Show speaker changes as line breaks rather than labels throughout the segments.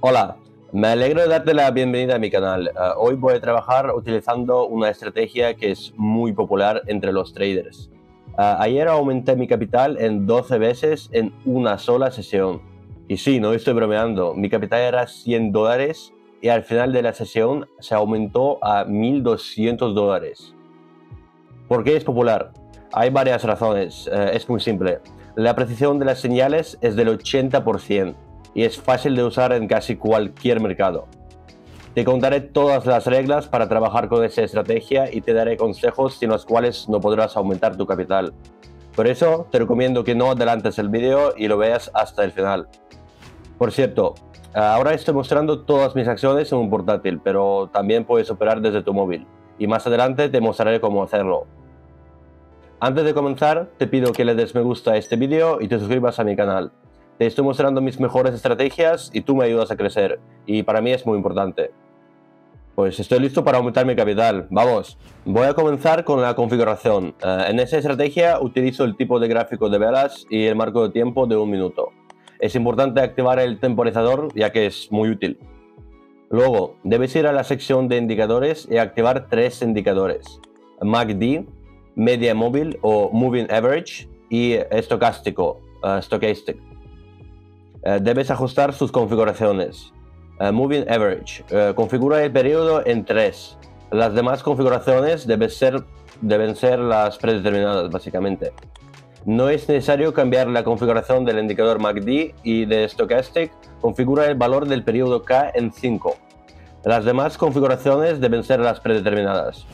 Hola, me alegro de darte la bienvenida a mi canal. Hoy voy a trabajar utilizando una estrategia que es muy popular entre los traders. Ayer aumenté mi capital en 12 veces en una sola sesión. Y sí, no estoy bromeando, mi capital era $100 y al final de la sesión se aumentó a $1.200. ¿Por qué es popular? Hay varias razones, es muy simple. La precisión de las señales es del 80%. Y es fácil de usar en casi cualquier mercado. Te contaré todas las reglas para trabajar con esa estrategia y te daré consejos sin los cuales no podrás aumentar tu capital. Por eso te recomiendo que no adelantes el vídeo y lo veas hasta el final. Por cierto, ahora estoy mostrando todas mis acciones en un portátil, pero también puedes operar desde tu móvil. Y más adelante te mostraré cómo hacerlo. Antes de comenzar, te pido que le des me gusta a este vídeo y te suscribas a mi canal. Te estoy mostrando mis mejores estrategias y tú me ayudas a crecer, y para mí es muy importante. Pues estoy listo para aumentar mi capital, vamos. Voy a comenzar con la configuración. En esa estrategia utilizo el tipo de gráfico de velas y el marco de tiempo de 1 minuto. Es importante activar el temporizador ya que es muy útil. Luego, debes ir a la sección de indicadores y activar 3 indicadores. MACD, Media Móvil o Moving Average y estocástico, Stochastic. Debes ajustar sus configuraciones. Moving Average. Configura el periodo en 3. Las demás configuraciones deben ser las predeterminadas, básicamente. No es necesario cambiar la configuración del indicador MACD y de Stochastic. Configura el valor del periodo K en 5. Las demás configuraciones deben ser las predeterminadas.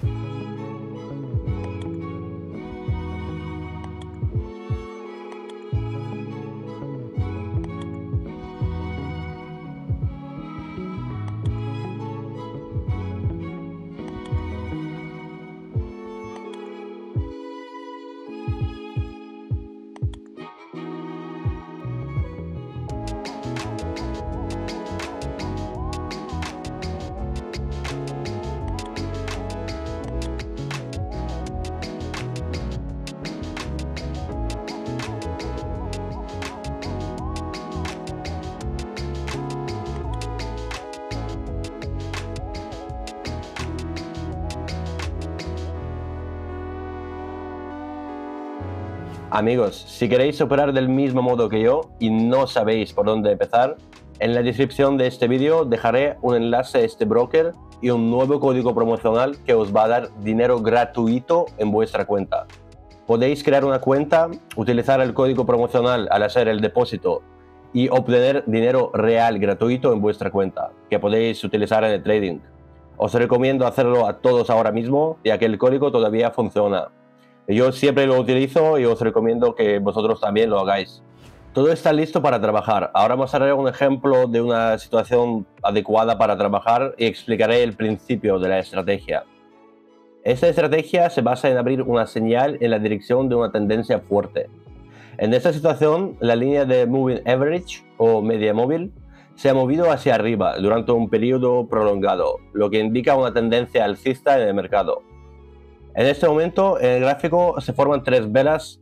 Amigos, si queréis operar del mismo modo que yo y no sabéis por dónde empezar, en la descripción de este vídeo dejaré un enlace a este broker y un nuevo código promocional que os va a dar dinero gratuito en vuestra cuenta. Podéis crear una cuenta, utilizar el código promocional al hacer el depósito y obtener dinero real gratuito en vuestra cuenta, que podéis utilizar en el trading. Os recomiendo hacerlo a todos ahora mismo, ya que el código todavía funciona. Yo siempre lo utilizo y os recomiendo que vosotros también lo hagáis. Todo está listo para trabajar. Ahora mostraré un ejemplo de una situación adecuada para trabajar y explicaré el principio de la estrategia. Esta estrategia se basa en abrir una señal en la dirección de una tendencia fuerte. En esta situación, la línea de Moving Average o media móvil se ha movido hacia arriba durante un periodo prolongado, lo que indica una tendencia alcista en el mercado. En este momento, en el gráfico se forman tres velas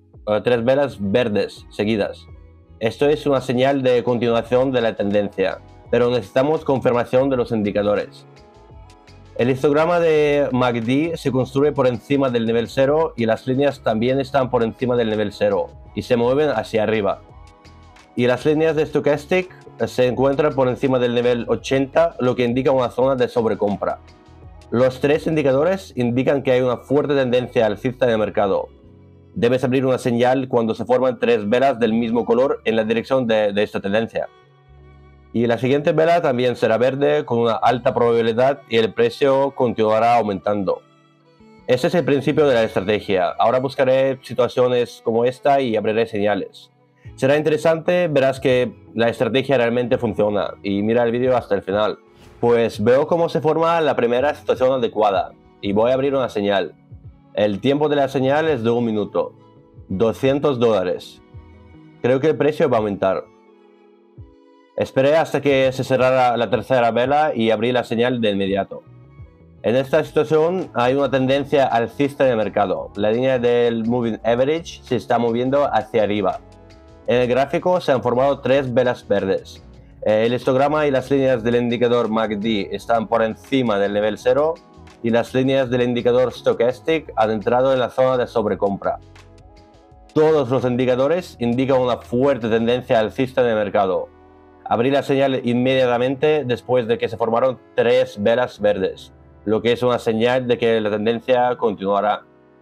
verdes seguidas. Esto es una señal de continuación de la tendencia, pero necesitamos confirmación de los indicadores. El histograma de MACD se construye por encima del nivel 0 y las líneas también están por encima del nivel 0 y se mueven hacia arriba. Y las líneas de Stochastic se encuentran por encima del nivel 80, lo que indica una zona de sobrecompra. Los 3 indicadores indican que hay una fuerte tendencia alcista en el mercado. Debes abrir una señal cuando se forman 3 velas del mismo color en la dirección de esta tendencia. Y la siguiente vela también será verde con una alta probabilidad y el precio continuará aumentando. Ese es el principio de la estrategia. Ahora buscaré situaciones como esta y abriré señales. Será interesante, verás que la estrategia realmente funciona y mira el vídeo hasta el final. Pues veo cómo se forma la primera situación adecuada y voy a abrir una señal. El tiempo de la señal es de 1 minuto. $200. Creo que el precio va a aumentar. Esperé hasta que se cerrara la tercera vela y abrí la señal de inmediato. En esta situación hay una tendencia alcista en el mercado. La línea del Moving Average se está moviendo hacia arriba. En el gráfico se han formado 3 velas verdes. El histograma y las líneas del indicador MACD están por encima del nivel 0 y las líneas del indicador Stochastic han entrado en la zona de sobrecompra. Todos los indicadores indican una fuerte tendencia alcista en el mercado. Abrí la señal inmediatamente después de que se formaron 3 velas verdes, lo que es una señal de que la tendencia continuará.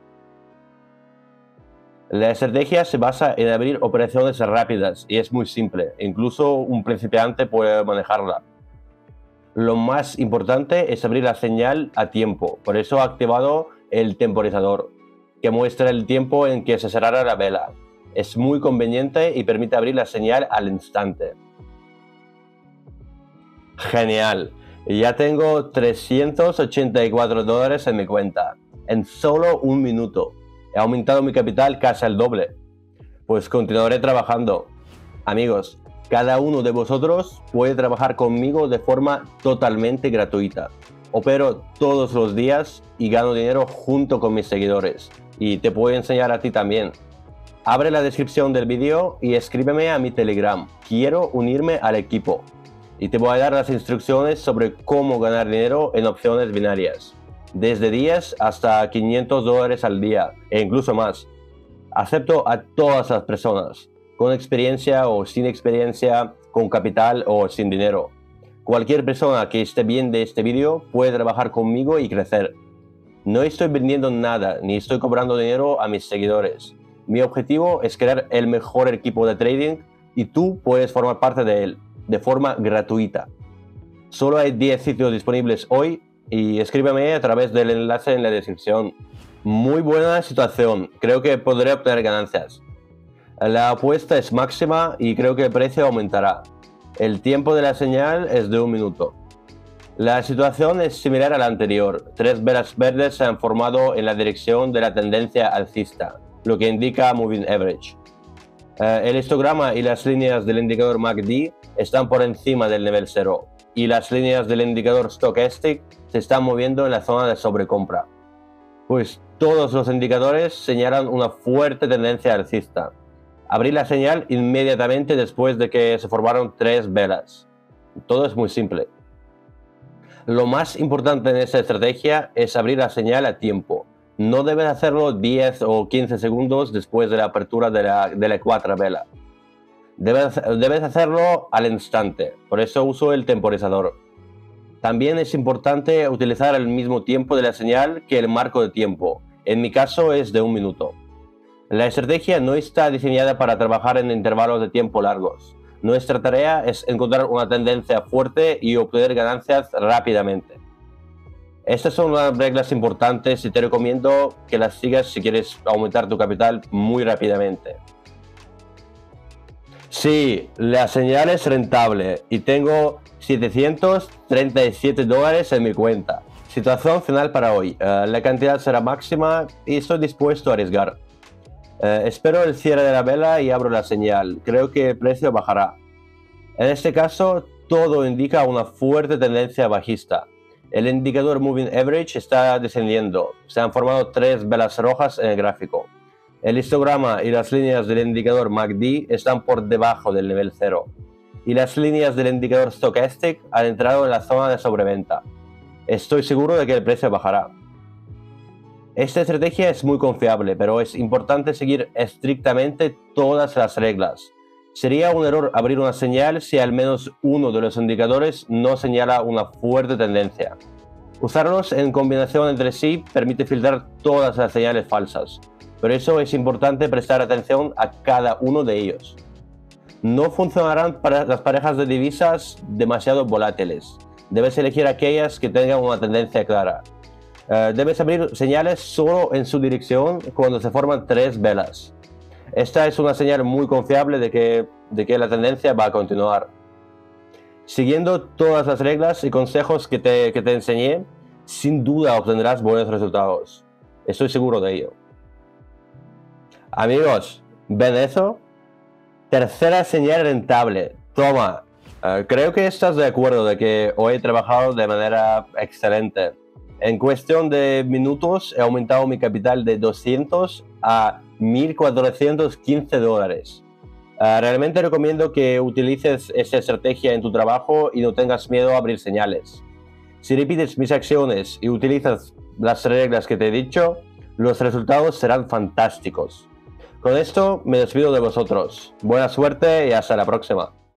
La estrategia se basa en abrir operaciones rápidas y es muy simple, incluso un principiante puede manejarla. Lo más importante es abrir la señal a tiempo, por eso he activado el temporizador, que muestra el tiempo en que se cerrará la vela. Es muy conveniente y permite abrir la señal al instante. Genial, ya tengo $384 en mi cuenta, en solo un minuto. He aumentado mi capital casi al doble. Pues continuaré trabajando. Amigos, cada uno de vosotros puede trabajar conmigo de forma totalmente gratuita. Opero todos los días y gano dinero junto con mis seguidores. Y te puedo enseñar a ti también. Abre la descripción del vídeo y escríbeme a mi Telegram. Quiero unirme al equipo. Y te voy a dar las instrucciones sobre cómo ganar dinero en opciones binarias. Desde 10 hasta $500 al día e incluso más. Acepto a todas las personas, con experiencia o sin experiencia, con capital o sin dinero. Cualquier persona que esté viendo este vídeo puede trabajar conmigo y crecer. No estoy vendiendo nada ni estoy cobrando dinero a mis seguidores. Mi objetivo es crear el mejor equipo de trading y tú puedes formar parte de él, de forma gratuita. Solo hay 10 sitios disponibles hoy y escríbeme a través del enlace en la descripción. Muy buena situación, creo que podré obtener ganancias. La apuesta es máxima y creo que el precio aumentará. El tiempo de la señal es de un minuto. La situación es similar a la anterior. 3 velas verdes se han formado en la dirección de la tendencia alcista, lo que indica Moving Average. El histograma y las líneas del indicador MACD están por encima del nivel 0 y las líneas del indicador Stochastic se están moviendo en la zona de sobrecompra. Pues todos los indicadores señalan una fuerte tendencia alcista. Abrí la señal inmediatamente después de que se formaron 3 velas. Todo es muy simple. Lo más importante en esta estrategia es abrir la señal a tiempo. No debes hacerlo 10 o 15 segundos después de la apertura de la 4 vela. Debes hacerlo al instante, por eso uso el temporizador. También es importante utilizar el mismo tiempo de la señal que el marco de tiempo. En mi caso es de un minuto. La estrategia no está diseñada para trabajar en intervalos de tiempo largos. Nuestra tarea es encontrar una tendencia fuerte y obtener ganancias rápidamente. Estas son las reglas importantes y te recomiendo que las sigas si quieres aumentar tu capital muy rápidamente. Sí, la señal es rentable y tengo $737 en mi cuenta. Situación final para hoy. La cantidad será máxima y estoy dispuesto a arriesgar. Espero el cierre de la vela y abro la señal. Creo que el precio bajará. En este caso, todo indica una fuerte tendencia bajista. El indicador Moving Average está descendiendo. Se han formado 3 velas rojas en el gráfico. El histograma y las líneas del indicador MACD están por debajo del nivel 0. Y las líneas del indicador Stochastic han entrado en la zona de sobreventa. Estoy seguro de que el precio bajará. Esta estrategia es muy confiable, pero es importante seguir estrictamente todas las reglas. Sería un error abrir una señal si al menos uno de los indicadores no señala una fuerte tendencia. Usarlos en combinación entre sí permite filtrar todas las señales falsas. Por eso es importante prestar atención a cada uno de ellos. No funcionarán para las parejas de divisas demasiado volátiles. Debes elegir aquellas que tengan una tendencia clara. Debes abrir señales solo en su dirección cuando se forman 3 velas. Esta es una señal muy confiable de que la tendencia va a continuar. Siguiendo todas las reglas y consejos que te enseñé, sin duda obtendrás buenos resultados. Estoy seguro de ello. Amigos, ¿ven eso? Tercera señal rentable. Toma. Creo que estás de acuerdo de que hoy he trabajado de manera excelente. En cuestión de minutos he aumentado mi capital de 200 a $1.415. Realmente recomiendo que utilices esta estrategia en tu trabajo y no tengas miedo a abrir señales. Si repites mis acciones y utilizas las reglas que te he dicho, los resultados serán fantásticos. Con esto me despido de vosotros. Buena suerte y hasta la próxima.